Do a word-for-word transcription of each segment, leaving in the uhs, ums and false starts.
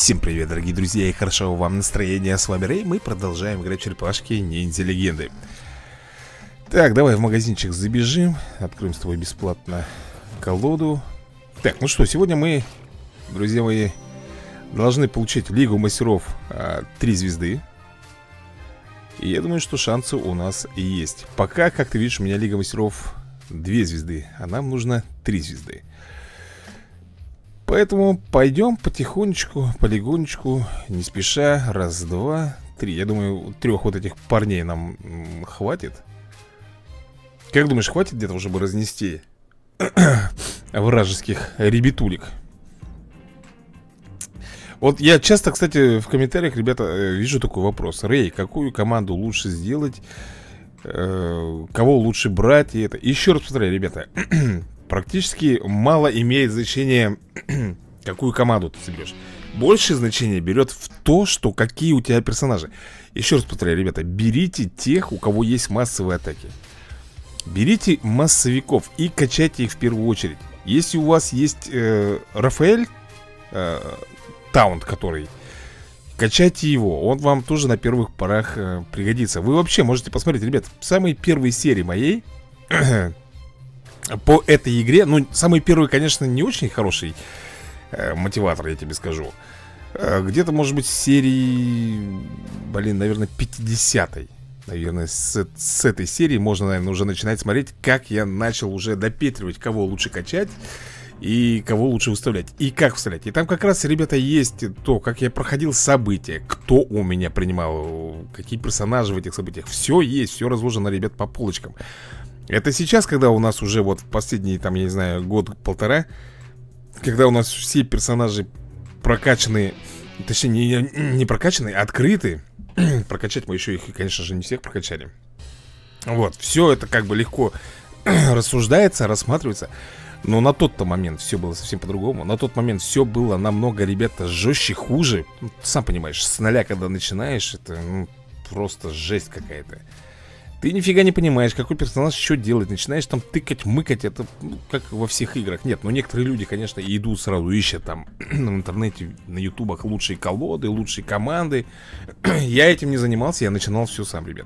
Всем привет, дорогие друзья, и хорошего вам настроения. С вами Рэй, мы продолжаем играть в черепашки ниндзя легенды. Так, давай в магазинчик забежим. Откроем с тобой бесплатно колоду. Так, ну что, сегодня мы, друзья мои, должны получить Лигу мастеров а, три звезды. И я думаю, что шансы у нас есть. Пока, как ты видишь, у меня Лига мастеров две звезды, а нам нужно три звезды. Поэтому пойдем потихонечку, полигонечку, не спеша. Раз, два, три. Я думаю, трех вот этих парней нам м, хватит. Как думаешь, хватит где-то уже бы разнести вражеских ребятулек? Вот я часто, кстати, в комментариях, ребята, вижу такой вопрос. Рэй, какую команду лучше сделать? Э, кого лучше брать? И это. Еще раз повторяю, ребята. Практически мало имеет значение, какую команду ты соберешь. Большее значение берет в то, что какие у тебя персонажи. Еще раз повторяю, ребята, берите тех, у кого есть массовые атаки. Берите массовиков и качайте их в первую очередь. Если у вас есть э, Рафаэль э, Таунт, который, качайте его. Он вам тоже на первых порах э, пригодится. Вы вообще можете посмотреть, ребят, самые первые серии моей по этой игре, ну, самый первый, конечно, не очень хороший э, мотиватор, я тебе скажу. э, Где-то, может быть, серии, блин, наверное, пятидесятой. Наверное, с, с этой серии можно, наверное, уже начинать смотреть, как я начал уже допетривать, кого лучше качать и кого лучше выставлять, и как вставлять. И там как раз, ребята, есть то, как я проходил события, кто у меня принимал, какие персонажи в этих событиях. Все есть, все разложено, ребят, по полочкам. Это сейчас, когда у нас уже вот в последние, там, я не знаю, год-полтора, когда у нас все персонажи прокачаны, точнее, не, не прокачаны, а открыты. Прокачать мы еще их, конечно же, не всех прокачали. Вот, все это как бы легко рассуждается, рассматривается. Но на тот-то момент все было совсем по-другому. На тот момент все было намного, ребята, жестче, хуже. Ну, сам понимаешь, с нуля, когда начинаешь, это ну, просто жесть какая-то. Ты нифига не понимаешь, какой персонаж что делать. Начинаешь там тыкать, мыкать. Это ну, как во всех играх. Нет, ну некоторые люди, конечно, идут сразу, ищут там в интернете, на ютубах лучшие колоды, лучшие команды. Я этим не занимался, я начинал все сам, ребят.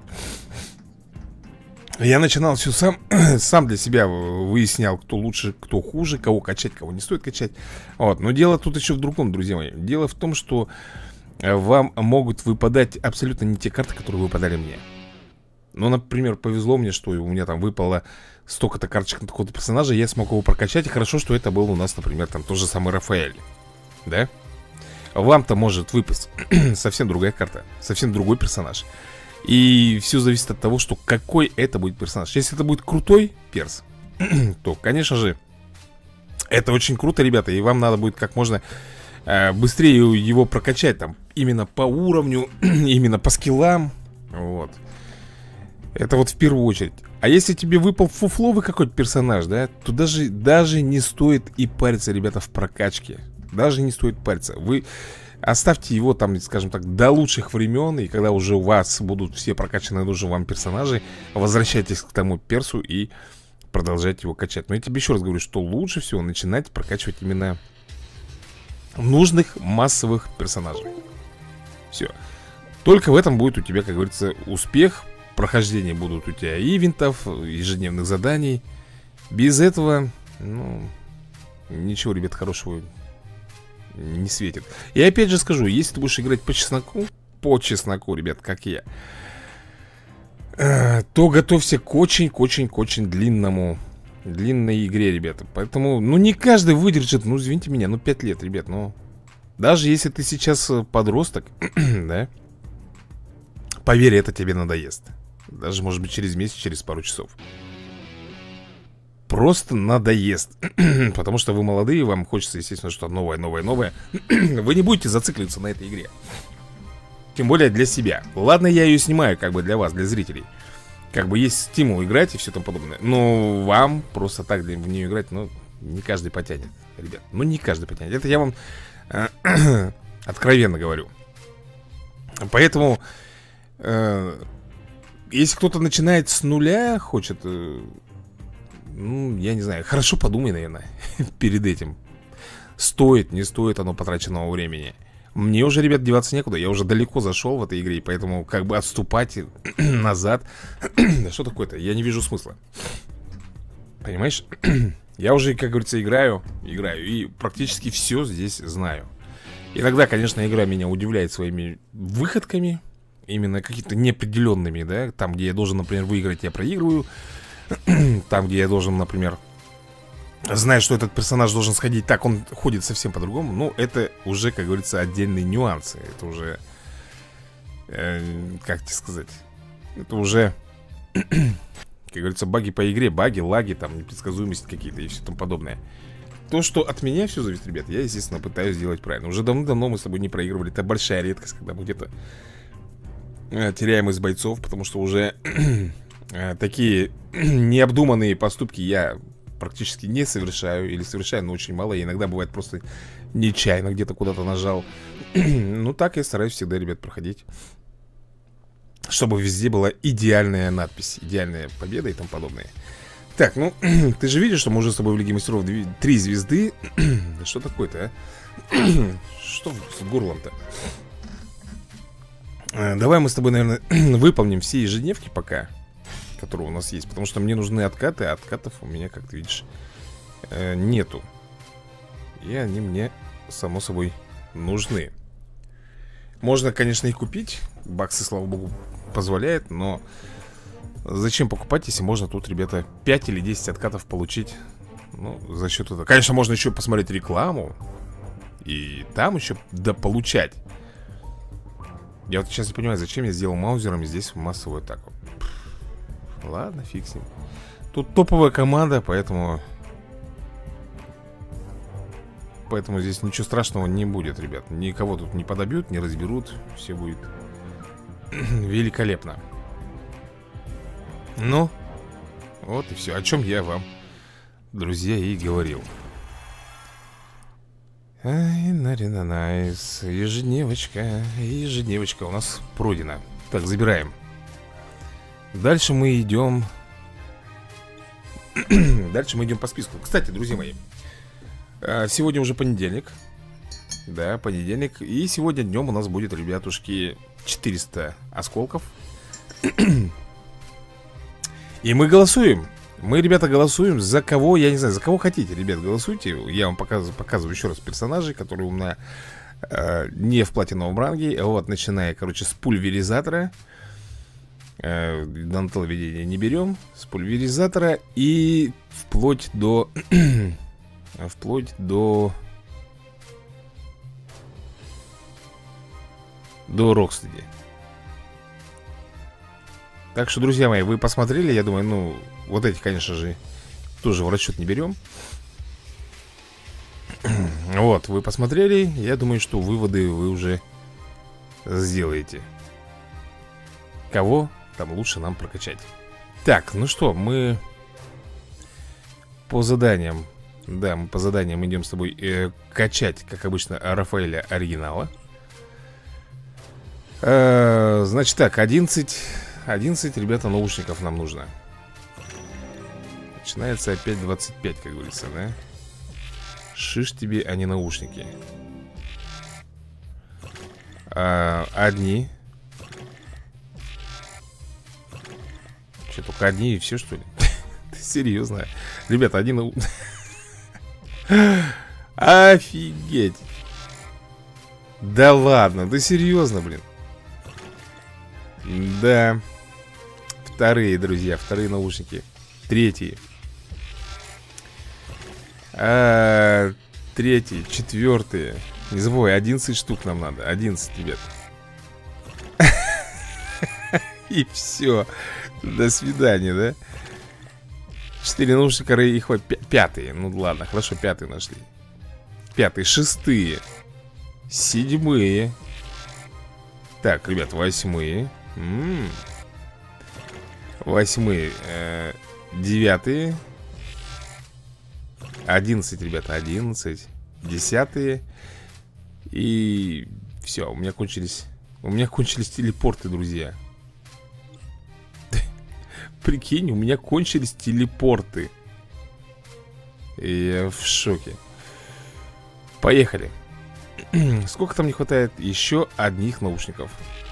Я начинал все сам, сам для себя выяснял, кто лучше, кто хуже, кого качать, кого не стоит качать. Вот, но дело тут еще в другом, друзья мои. Дело в том, что вам могут выпадать абсолютно не те карты, которые выпадали мне. Ну, например, повезло мне, что у меня там выпало столько-то карточек на такого-то персонажа, я смог его прокачать, и хорошо, что это был у нас, например, там тот же самый Рафаэль. Да? Вам-то может выпасть совсем другая карта, совсем другой персонаж. И все зависит от того, что какой это будет персонаж. Если это будет крутой перс, то, конечно же, это очень круто, ребята, и вам надо будет как можно э, быстрее его прокачать, там, именно по уровню, именно по скиллам. Вот. Это вот в первую очередь. А если тебе выпал фуфловый какой-то персонаж, да, то даже, даже не стоит и париться, ребята, в прокачке. Даже не стоит париться. Вы оставьте его там, скажем так, до лучших времен. И когда уже у вас будут все прокачанные нужные вам персонажи, возвращайтесь к тому персу и продолжайте его качать. Но я тебе еще раз говорю, что лучше всего начинать прокачивать именно нужных массовых персонажей. Все. Только в этом будет у тебя, как говорится, успех. Прохождения будут у тебя ивентов, ежедневных заданий. Без этого, ну, ничего, ребят, хорошего не светит. И опять же скажу, если ты будешь играть по чесноку, по чесноку, ребят, как я, то готовься к очень, к очень, к очень длинному, длинной игре, ребята. Поэтому, ну, не каждый выдержит, ну, извините меня, ну, пять лет, ребят, ну. Даже если ты сейчас подросток, да, поверь, это тебе надоест. Даже, может быть, через месяц, через пару часов. Просто надоест. Потому что вы молодые, вам хочется, естественно, что-то новое, новое, новое. Вы не будете зацикливаться на этой игре. Тем более для себя. Ладно, я ее снимаю, как бы для вас, для зрителей. Как бы есть стимул играть и все тому подобное. Но вам просто так в нее играть, ну, не каждый потянет, ребят. Ну, не каждый потянет. Это я вам э, откровенно говорю. Поэтому... Э, если кто-то начинает с нуля, хочет, э, ну, я не знаю, хорошо подумай, наверное, перед этим. Стоит, не стоит оно потраченного времени. мне уже, ребят, деваться некуда. Я уже далеко зашел в этой игре, поэтому как бы отступать назад что такое-то? Я не вижу смысла. Понимаешь? Я уже, как говорится, играю, играю и практически все здесь знаю. Иногда, конечно, игра меня удивляет своими выходками, именно какими-то неопределенными, да. Там, где я должен, например, выиграть, я проигрываю. Там, где я должен, например, знать, что этот персонаж должен сходить так, он ходит совсем по-другому. Ну, это уже, как говорится, отдельные нюансы. Это уже, э, как тебе сказать, это уже, как говорится, баги по игре. Баги, лаги, там, непредсказуемости какие-то и все тому подобное. То, что от меня все зависит, ребят, я, естественно, пытаюсь сделать правильно. Уже давно-давно мы с тобой не проигрывали. Это большая редкость, когда мы где-то э, теряем из бойцов. Потому что уже э, такие необдуманные поступки я практически не совершаю. Или совершаю, но очень мало. И иногда бывает просто нечаянно где-то куда-то нажал. Ну, так я стараюсь всегда, ребят, проходить, чтобы везде была идеальная надпись, идеальная победа и тому подобное. Так, ну, ты же видишь, что мы уже с тобой в Лиге Мастеров три звезды. Да что такое-то, а? Что с горлом-то? Давай мы с тобой, наверное, выполним все ежедневки пока, которые у нас есть. Потому что мне нужны откаты, а откатов у меня, как ты видишь, нету. И они мне, само собой, нужны. Можно, конечно, их купить. Баксы, слава богу, позволяет, но зачем покупать, если можно тут, ребята, пять или десять откатов получить? Ну, за счет этого. Конечно, можно еще посмотреть рекламу и там еще дополучать. Я вот сейчас не понимаю, зачем я сделал маузером здесь массовую атаку. Ладно, фиг с ним. Тут топовая команда, поэтому Поэтому здесь ничего страшного не будет, ребят. Никого тут не подобьют, не разберут. Все будет великолепно. Ну, вот и все, о чем я вам, друзья, и говорил. Ай, нарина найс. Ежедневочка, ежедневочка у нас пройдена. Так, забираем. Дальше мы идем. Дальше мы идем по списку. Кстати, друзья мои, сегодня уже понедельник. Да, понедельник. И сегодня днем у нас будет, ребятушки, четыреста осколков. И мы голосуем. Мы, ребята, голосуем за кого, я не знаю, за кого хотите, ребят, голосуйте. Я вам показываю, показываю еще раз персонажей, которые у меня э, не в платиновом ранге. Вот, начиная, короче, с пульверизатора. э, На телевидение не берем. С пульверизатора и вплоть до Вплоть до До Рокстеди. Так что, друзья мои, вы посмотрели, я думаю, ну, вот эти, конечно же, тоже в расчет не берем. Вот, вы посмотрели, я думаю, что выводы вы уже сделаете. Кого там лучше нам прокачать. Так, ну что, мы по заданиям. Да, мы по заданиям идем с тобой э, качать, как обычно, Рафаэля оригинала. э, Значит так, одиннадцать одиннадцать, ребята, наушников нам нужно. Начинается опять двадцать пять, как говорится, да? Шиш тебе, а не наушники. а, Одни. Че, только одни и все, что ли? Ты серьезно? Ребята, один наушник. Офигеть. Да ладно, да серьезно, блин. Да. Вторые, друзья, вторые наушники. Третьи. а, Третьи, четвертые. Не забывай, одиннадцать штук нам надо. одиннадцать, ребят. И все. До свидания, да? Четыре наушника и хватит. Пятые, ну ладно, хорошо, пятые нашли. Пятые, шестые. Седьмые. Так, ребят, восьмые. М-м. Восьмые, э, девятые. Одиннадцать, ребята, одиннадцать. Десятые. И все, у меня кончились. У меня кончились телепорты, друзья. Прикинь, у меня кончились телепорты. И я в шоке. Поехали. Сколько там не хватает? Еще одних наушников.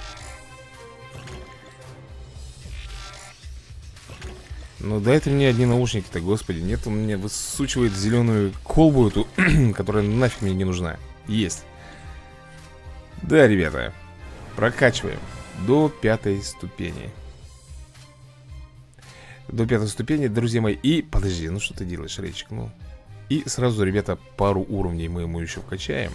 Ну дайте мне одни наушники-то, господи. Нет, он мне высучивает зеленую колбу эту, которая нафиг мне не нужна. Есть. Да, ребята, прокачиваем до пятой ступени. До пятой ступени, друзья мои. И, подожди, ну что ты делаешь, Рейчик? Ну, и сразу, ребята, пару уровней мы ему еще вкачаем.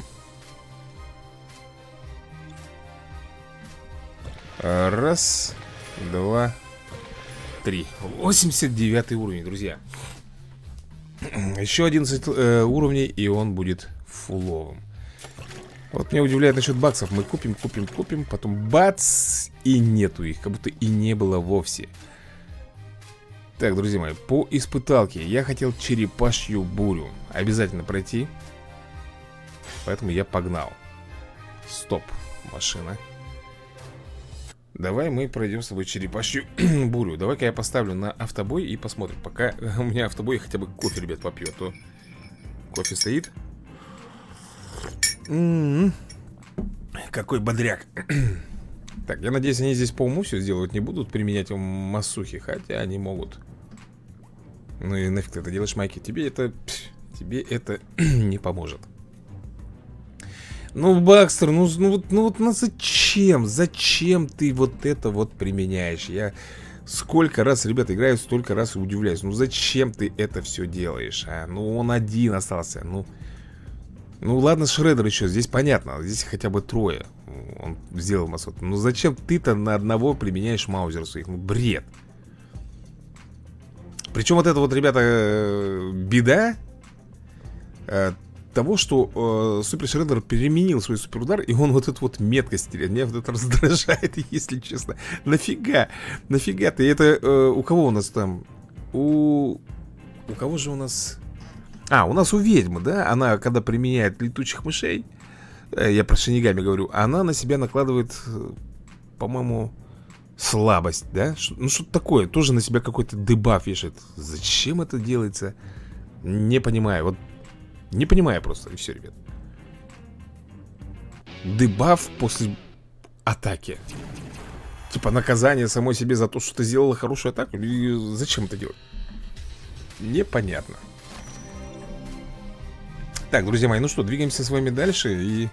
Раз, два, три. восемьдесят девятый уровень, друзья. Еще одиннадцать э, уровней, и он будет фуловым. Вот меня удивляет насчет баксов. Мы купим, купим, купим, потом бац, и нету их, как будто и не было вовсе. Так, друзья мои, по испыталке я хотел черепашью бурю обязательно пройти. Поэтому я погнал. Стоп, машина. Давай мы пройдем с тобой черепашью бурю. Давай-ка я поставлю на автобой и посмотрим. Пока у меня автобой хотя бы кофе, ребят, попьет. То кофе стоит. М-м-м. Какой бодряк. Так, я надеюсь, они здесь по уму все сделают. Не будут применять массухи. Хотя они могут. Ну и нафиг ты это делаешь, Майки? Тебе это... Тебе это не поможет. Ну, Бакстер, ну, ну, вот, ну вот ну зачем? Зачем ты вот это вот применяешь? Я сколько раз, ребята, играю, столько раз и удивляюсь. Ну зачем ты это все делаешь, а? Ну он один остался, ну... Ну ладно, Шреддер еще, здесь понятно. Здесь хотя бы трое. Он сделал массу. Ну зачем ты-то на одного применяешь маузер своих? Ну бред. Причем вот это вот, ребята, беда э, того, что э, Супер Шреддер переменил свой суперудар, и он вот эту вот меткость теряет. Меня вот это раздражает, если честно. Нафига? Нафига ты? Это э, у кого у нас там? У... У кого же у нас... А, у нас у ведьмы, да? Она, когда применяет летучих мышей, э, я про Шинигами говорю, она на себя накладывает, э, по-моему, слабость, да? Ш- ну, что-то такое, тоже на себя какой-то дебаф вешает. Зачем это делается? Не понимаю, вот не понимаю просто, и все, ребят. Дебаф после атаки. Типа наказание самой себе за то, что ты сделала хорошую атаку. И зачем это делать? Непонятно. Так, друзья мои, ну что, двигаемся с вами дальше. И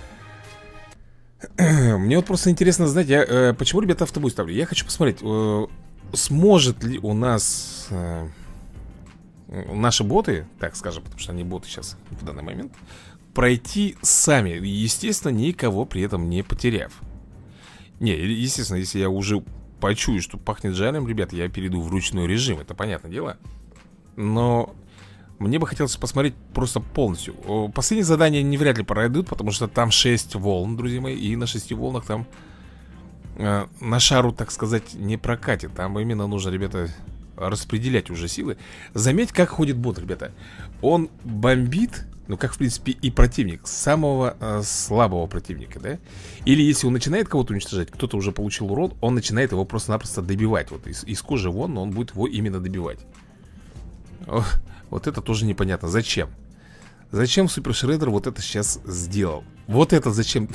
мне вот просто интересно знать, я, э, почему, ребята, автобус ставлю. Я хочу посмотреть, э, сможет ли у нас э, наши боты, так скажем, потому что они боты сейчас в данный момент, пройти сами, естественно, никого при этом не потеряв. Не, естественно, если я уже почую, что пахнет жаром, ребят, я перейду в ручной режим, это понятное дело. Но мне бы хотелось посмотреть просто полностью. Последние задания не вряд ли пройдут, потому что там шесть волн, друзья мои. И на шести волнах там э, на шару, так сказать, не прокатит. Там именно нужно, ребята, распределять уже силы. Заметь, как ходит бот, ребята. Он бомбит, ну как в принципе и противник, самого э, слабого противника, да? Или если он начинает кого-то уничтожать, кто-то уже получил урон, он начинает его просто-напросто добивать. Вот из, из кожи вон, но он будет его именно добивать. Ох. Вот это тоже непонятно. Зачем? Зачем Супер Шреддер вот это сейчас сделал? Вот это зачем?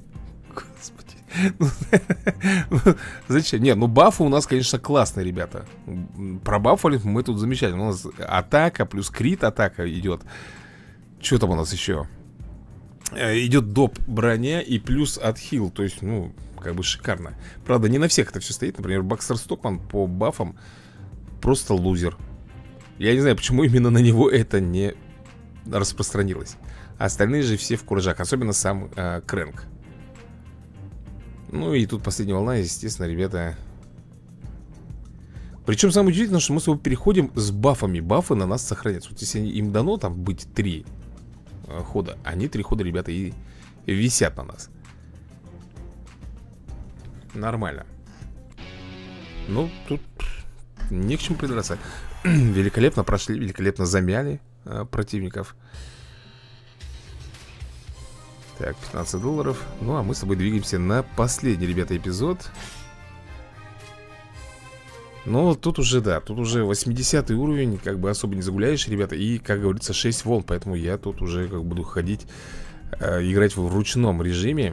Господи. Зачем? Не, ну бафы у нас, конечно, классные, ребята. Пробафали мы тут замечательно. У нас атака плюс крит атака идет. Что там у нас еще? Идет доп броня и плюс отхил. То есть, ну, как бы шикарно. Правда, не на всех это все стоит. Например, Бакстер Стокман по бафам просто лузер. Я не знаю, почему именно на него это не распространилось. А остальные же все в куржах. Особенно сам э, Крэнк. Ну и тут последняя волна, естественно, ребята. Причем самое удивительное, что мы с тобой переходим с бафами. Бафы на нас сохранятся. Вот если им дано там быть три э, хода, они три хода, ребята, и висят на нас. Нормально. Ну, тут не к чему придраться. Великолепно прошли, великолепно замяли э, противников. Так, пятнадцать долларов. Ну, а мы с тобой двигаемся на последний, ребята, эпизод. Ну, тут уже, да, тут уже восьмидесятый уровень. Как бы особо не загуляешь, ребята. И, как говорится, шесть волн. Поэтому я тут уже как буду ходить э, играть в ручном режиме.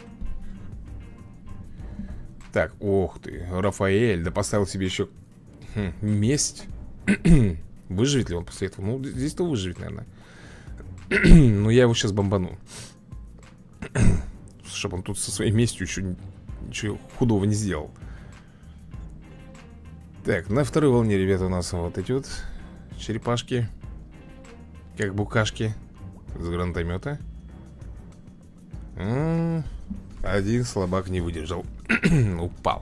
Так, ох ты, Рафаэль, да поставил себе еще хм, месть. Выживет ли он после этого? Ну, здесь-то выживет, наверное. Но я его сейчас бомбану. Чтобы он тут со своей местью еще ничего худого не сделал. Так, на второй волне, ребята, у нас вот эти вот черепашки. Как букашки. С гранатомета. М-м-м, один слабак не выдержал. Упал.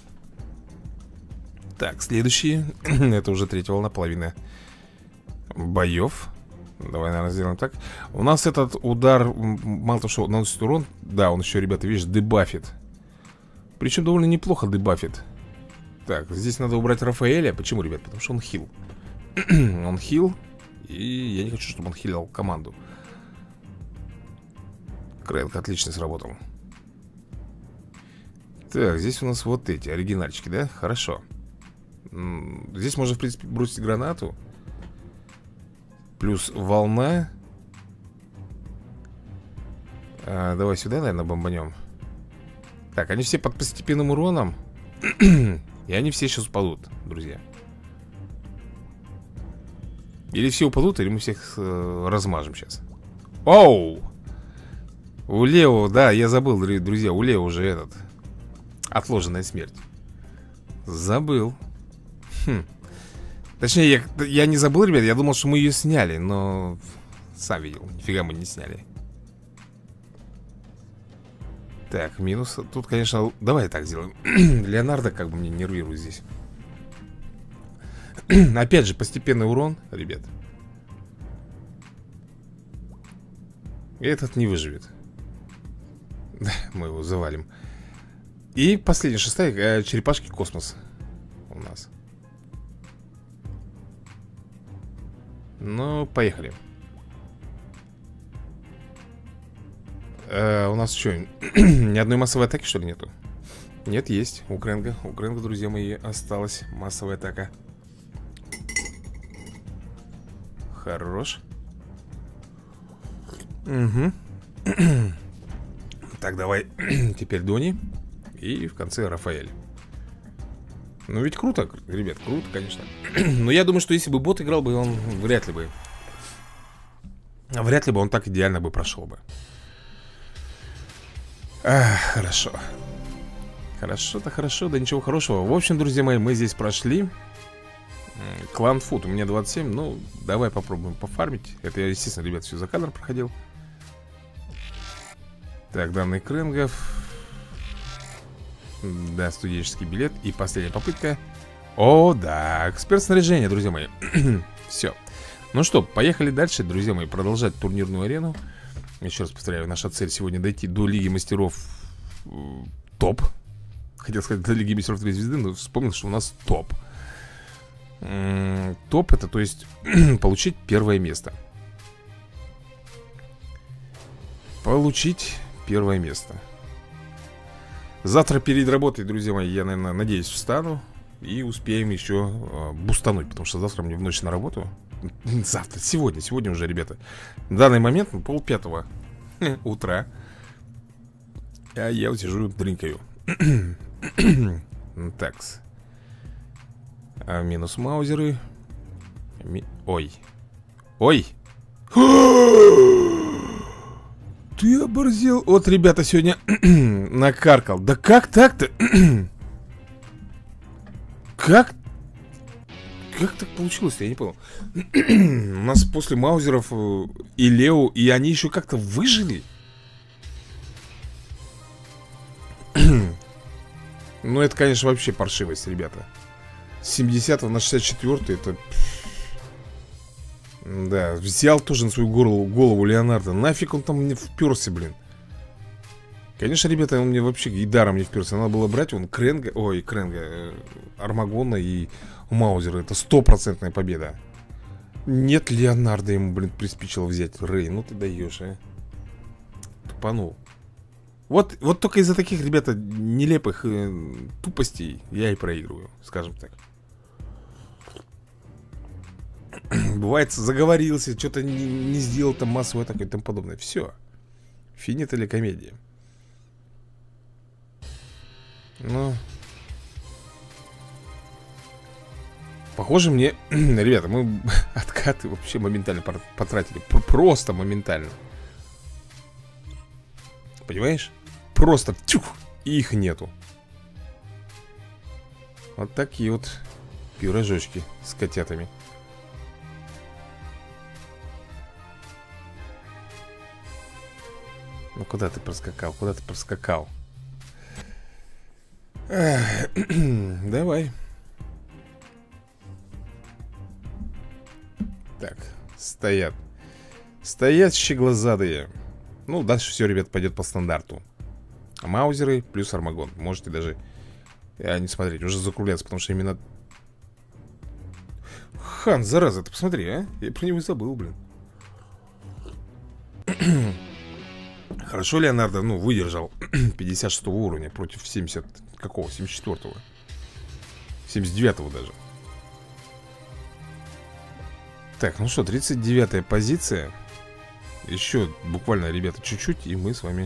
Так, следующий. Это уже третья волна, половина боев. Давай, наверное, сделаем так. У нас этот удар, мало того, что наносит урон, да, он еще, ребята, видишь, дебафит. Причем довольно неплохо дебафит. Так, здесь надо убрать Рафаэля. Почему, ребят? Потому что он хил. Он хил. И я не хочу, чтобы он хилил команду. Крэнк отлично сработал. Так, здесь у нас вот эти оригинальчики, да? Хорошо. Здесь можно, в принципе, бросить гранату. Плюс волна. а, Давай сюда, наверное, бомбанем. Так, они все под постепенным уроном. И они все сейчас упадут, друзья. Или все упадут, или мы всех э, размажем сейчас. Оу! У Лео, да, я забыл, друзья. У Лео уже этот отложенная смерть. Забыл. Хм. Точнее, я, я не забыл, ребят. Я думал, что мы ее сняли. Но сам видел, нифига мы не сняли. Так, минус. Тут, конечно, давай так сделаем. Леонардо как бы мне нервирует здесь. Опять же, постепенный урон, ребят. И этот не выживет. Мы его завалим. И последняя, шестая, э, черепашки космос у нас. Ну, поехали. э, У нас что, ни одной массовой атаки, что ли, нету? Нет, есть. У Крэнга, у Крэнга, друзья мои, осталась массовая атака. Хорош. Угу. Так, давай теперь Дони. И в конце Рафаэль. Ну ведь круто, ребят, круто, конечно. Но я думаю, что если бы бот играл бы, он вряд ли бы Вряд ли бы он так идеально бы прошел бы. Ах, хорошо. Хорошо-то хорошо, да ничего хорошего. В общем, друзья мои, мы здесь прошли. Клан Фуд, у меня двадцать семь. Ну, давай попробуем пофармить. Это я, естественно, ребят, все за кадром проходил. Так, данные Крэнгов. Да, студенческий билет. И последняя попытка. О, да, эксперт снаряжения, друзья мои. Все. Ну что, поехали дальше, друзья мои. Продолжать турнирную арену. Еще раз повторяю, наша цель сегодня дойти до Лиги Мастеров топ. Хотел сказать до Лиги Мастеров две звезды, но вспомнил, что у нас топ. Топ это, то есть, получить первое место. Получить первое место. Завтра перед работой, друзья мои, я, наверное, надеюсь, встану. И успеем еще э, бустануть. Потому что завтра мне в ночь на работу. Завтра, сегодня, сегодня уже, ребята. В данный момент полпятого утра. А я вот сижу, дринкаю. Такс. А минус маузеры. Ми... Ой. Ой. Ты оборзел. Вот, ребята, сегодня накаркал. Да как так-то? Как? Как так получилось-то? Я не понял. У нас после маузеров и Лео, и они еще как-то выжили. Ну, это, конечно, вообще паршивость, ребята. С семидесятого на шестьдесят четвёртый это... Да, взял тоже на свою голову, голову Леонардо. Нафиг он там мне вперся, блин. Конечно, ребята, он мне вообще и даром не вперся. Надо было брать вон Крэнга, ой, Крэнга, э, Армагона и Маузера. Это стопроцентная победа. Нет, Леонардо ему, блин, приспичило взять. Рэй, ну ты даешь, а. Тупанул. Вот, вот только из-за таких, ребята, нелепых э, тупостей я и проигрываю, скажем так. Бывает, заговорился, что-то не, не сделал там массовую атаку и тому подобное. Все. Финит или комедия? Ну... Похоже мне... Ребята, мы откаты вообще моментально потратили. Просто моментально. Понимаешь? Просто тюх, и их нету. Вот такие вот пирожочки с котятами. Ну куда ты проскакал? Куда ты проскакал? Давай. Так, стоят. Стоят щеглазадые. Ну, дальше все, ребят, пойдет по стандарту. Маузеры плюс Армагон. Можете даже а, не смотреть, уже закругляться, потому что именно... Хан, зараза, ты посмотри, а? Я про него и забыл, блин. Хорошо Леонардо, ну, выдержал пятьдесят шестого уровня против семьдесят... Какого? семьдесят четвёртого. семьдесят девятого даже. Так, ну что, тридцать девятая позиция. Еще буквально, ребята, чуть-чуть, и мы с вами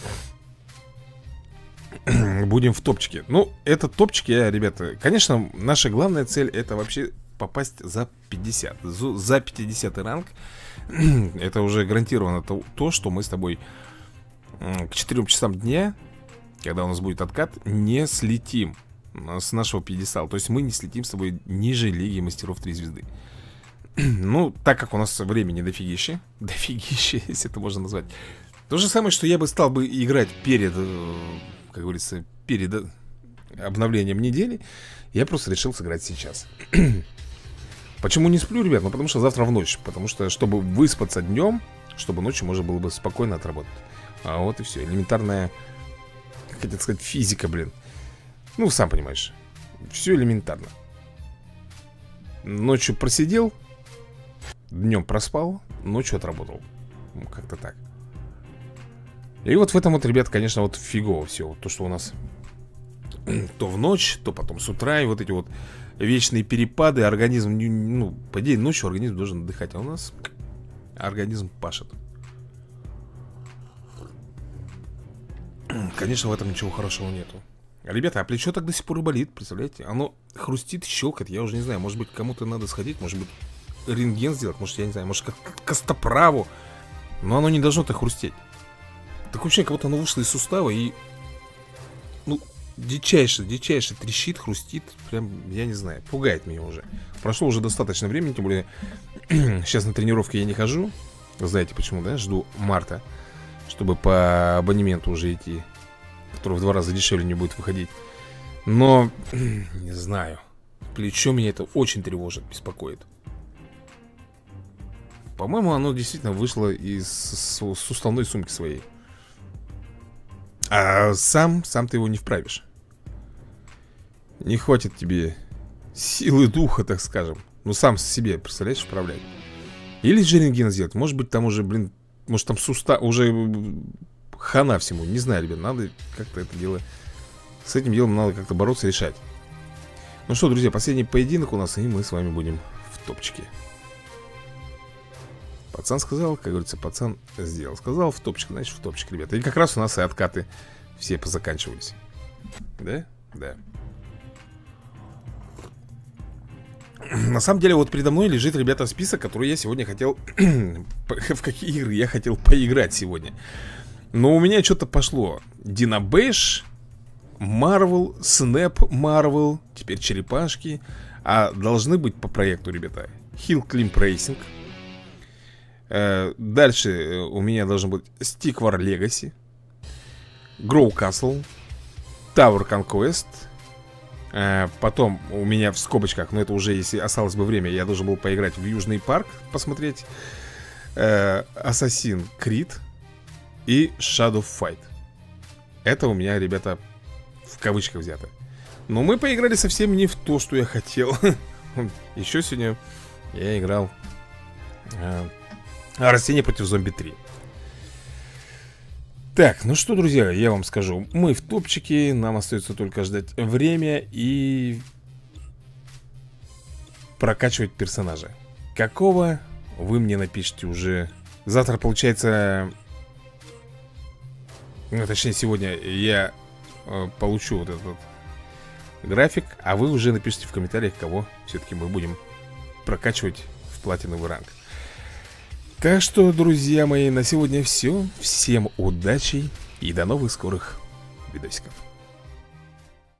будем в топчике. Ну, это топчики, ребята. Конечно, наша главная цель — это вообще попасть за пятьдесят. За пятидесятый ранг. Это уже гарантированно то, то, что мы с тобой к четырем часам дня, когда у нас будет откат, не слетим с нашего пьедестала. То есть мы не слетим с тобой ниже Лиги Мастеров три звезды. Ну, так как у нас времени дофигище, дофигище, если это можно назвать. То же самое, что я бы стал бы играть перед, как говорится, перед обновлением недели. Я просто решил сыграть сейчас. Почему не сплю, ребят? Ну, потому что завтра в ночь. Потому что, чтобы выспаться днем, чтобы ночью можно было бы спокойно отработать. А вот и все, элементарная, как хотел сказать, физика, блин. Ну, сам понимаешь, все элементарно. Ночью просидел, днем проспал, ночью отработал. Ну, как-то так. И вот в этом вот, ребят, конечно, вот фигово все. Вот то, что у нас то в ночь, то потом с утра. И вот эти вот вечные перепады. Организм, ну, по идее, ночью организм должен отдыхать. А у нас организм пашет. Конечно, в этом ничего хорошего нету. Ребята, а плечо так до сих пор и болит, представляете? Оно хрустит, щелкает, я уже не знаю. Может быть, кому-то надо сходить, может быть, рентген сделать. Может, я не знаю, может, как костоправу. Но оно не должно так хрустеть. Так вообще, как будто оно вышло из сустава и... Ну, дичайше, дичайше трещит, хрустит. Прям, я не знаю, пугает меня уже. Прошло уже достаточно времени, тем более сейчас на тренировке я не хожу. Знаете почему, да? Жду марта, чтобы по абонементу уже идти, который в два раза дешевле не будет выходить. Но, не знаю, плечо меня это очень тревожит, беспокоит. По-моему, оно действительно вышло из суставной сумки своей. А сам, сам ты его не вправишь. Не хватит тебе силы духа, так скажем. Ну, сам себе, представляешь, вправлять. Или же рентген сделать. Может быть, там уже, блин, может, там сустав, уже хана всему. Не знаю, ребят, надо как-то это дело... С этим делом надо как-то бороться, решать. Ну что, друзья, последний поединок у нас, и мы с вами будем в топчике. Пацан сказал, как говорится, пацан сделал. Сказал в топчик, значит в топчик, ребята. И как раз у нас и откаты все позаканчивались. Да? Да. На самом деле, вот передо мной лежит, ребята, список, который я сегодня хотел... В какие игры я хотел поиграть сегодня. Но у меня что-то пошло. Динобэш, Марвел, Снэп Марвел, теперь черепашки. А должны быть по проекту, ребята, Hill Climb Racing. Дальше у меня должен быть Stick War Legacy, Grow Castle, Tower Conquest. Потом у меня в скобочках, но это уже, если осталось бы время, я должен был поиграть в Южный парк, посмотреть Assassin's Creed и Shadow Fight. Это у меня, ребята, в кавычках взято. Но мы поиграли совсем не в то, что я хотел. Еще сегодня я играл Растение против зомби три. Так, ну что, друзья, я вам скажу. Мы в топчике, нам остается только ждать время и прокачивать персонажа. Какого, вы мне напишите уже. Завтра, получается, Ну, точнее, сегодня я э, получу вот этот график, а вы уже напишите в комментариях, кого все-таки мы будем прокачивать в платиновый ранг. Так что, друзья мои, на сегодня все. Всем удачи и до новых скорых видосиков.